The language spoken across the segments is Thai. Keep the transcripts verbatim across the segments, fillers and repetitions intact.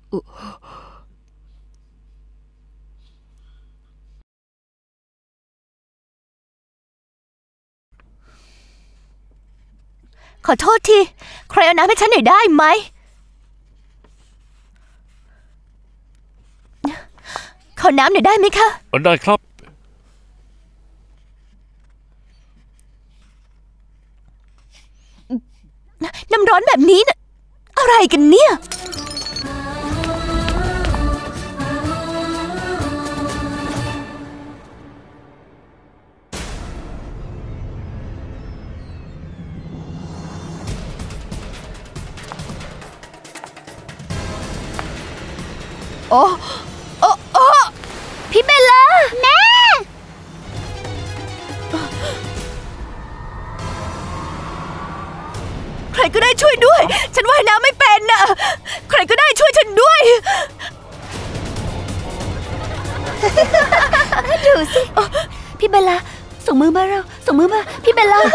ขอโทษทีใครเอาน้ำให้ฉันหน่อยได้ไหมขอน้ำหน่อยได้ไหมคะได้ครับน้ำร้อนแบบนี้นะอะไรกันเนี่ยโอ้โอ้โอ้พี่เบลล่าแม่ใครก็ได้ช่วยด้วยฉันว่ายน้ำไม่เป็นน่ะใครก็ได้ช่วยฉันด้วยดูสิพี่เบลล่าส่งมือมาเราส่งมือมาพี่เบลล่า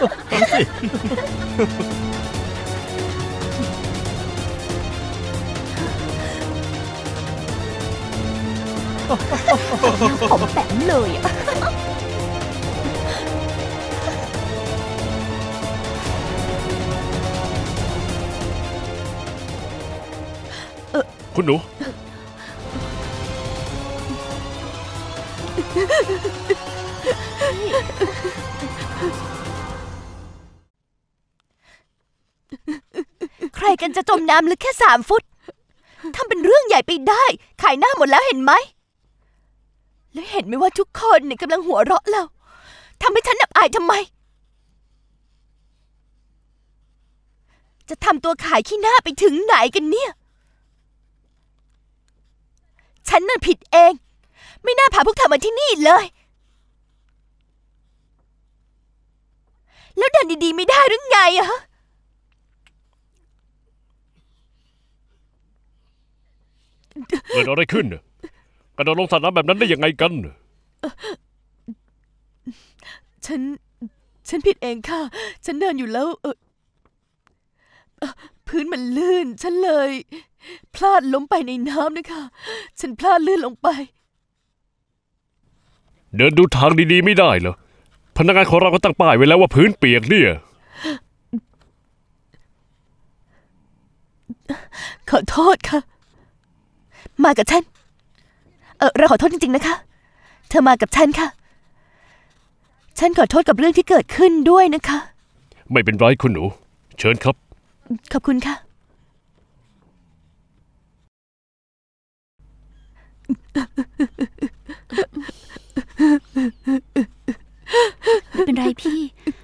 ผมแปะเลยอ่ะคุณหนูใครกันจะจมน้ำลึกแค่สามฟุตทำเป็นเรื่องใหญ่ไปได้ขายหน้าหมดแล้วเห็นไหมแล้วเห็นไหมว่าทุกคนเนี่ยกำลังหัวเราะเราทำให้ฉันอับอายทำไมจะทำตัวขายขี้หน้าไปถึงไหนกันเนี่ยฉันน่ะผิดเองไม่น่าพาพวกเธอมาที่นี่เลยแล้วเดินดีๆไม่ได้หรือไงอะเกิดอะไรขึ้นกระโดดลงสระน้ำแบบนั้นได้ยังไงกันฉันฉันผิดเองค่ะฉันเดินอยู่แล้วเออพื้นมันลื่นฉันเลยพลาดล้มไปในน้ำนะคะฉันพลาดลื่นลงไปเดินดูทางดีๆไม่ได้เหรอพนักงานของเราก็ตั้งป้ายไว้แล้วว่าพื้นเปียกเนี่ยขอโทษค่ะมากับฉันเออเราขอโทษจริงๆนะคะเธอมากับฉันค่ะฉันขอโทษกับเรื่องที่เกิดขึ้นด้วยนะคะไม่เป็นไรคุณหนูเชิญครับขอบคุณค่ะไม่เป็นไรพี่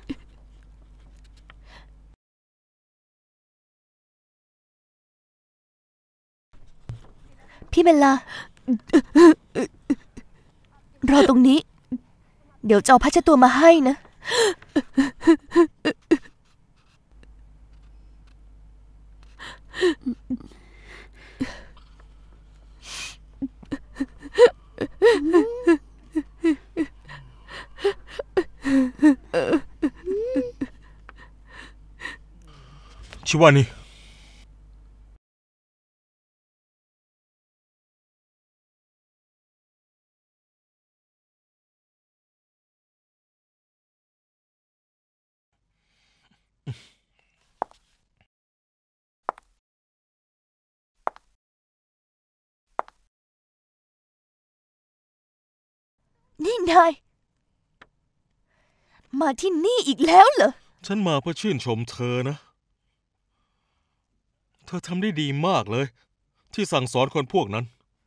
พี่เบลล่ารอตรงนี้เดี๋ยวจะเอาผ้าเช็ดตัวมาให้นะชิวานี่นี่นายมาที่นี่อีกแล้วเหรอฉันมาเพื่อชื่นชมเธอนะเธอทำได้ดีมากเลยที่สั่งสอนคนพวกนั้น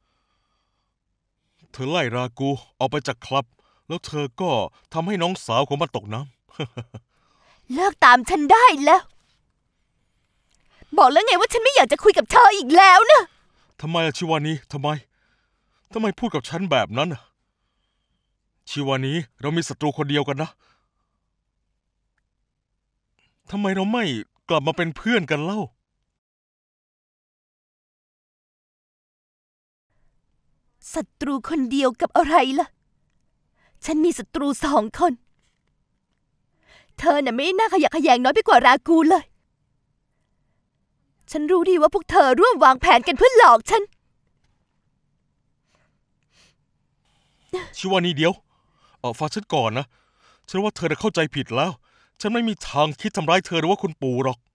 เธอไล่รากูออกไปจากคลับแล้วเธอก็ทำให้น้องสาวของมันตกน้ำ เลิกตามฉันได้แล้วบอกแล้วไงว่าฉันไม่อยากจะคุยกับเธออีกแล้วนะทำไมอะชิวานีทำไมทำไมพูดกับฉันแบบนั้นอะชิวานีเรามีศัตรูคนเดียวกันนะทำไมเราไม่กลับมาเป็นเพื่อนกันเล่าศัตรูคนเดียวกับอะไรล่ะฉันมีศัตรูสองคนเธอน่ะไม่น่าขยะแขยงน้อยไปกว่ารากูเลยฉันรู้ดีว่าพวกเธอร่วมวางแผนกันเพื่อหลอกฉันชิวานีเดียวเออฟังฉันก่อนนะฉันว่าเธอน่ะเข้าใจผิดแล้ว ฉันไม่มีทางคิดทำร้ายเธอหรือว่าคุณปู่หรอก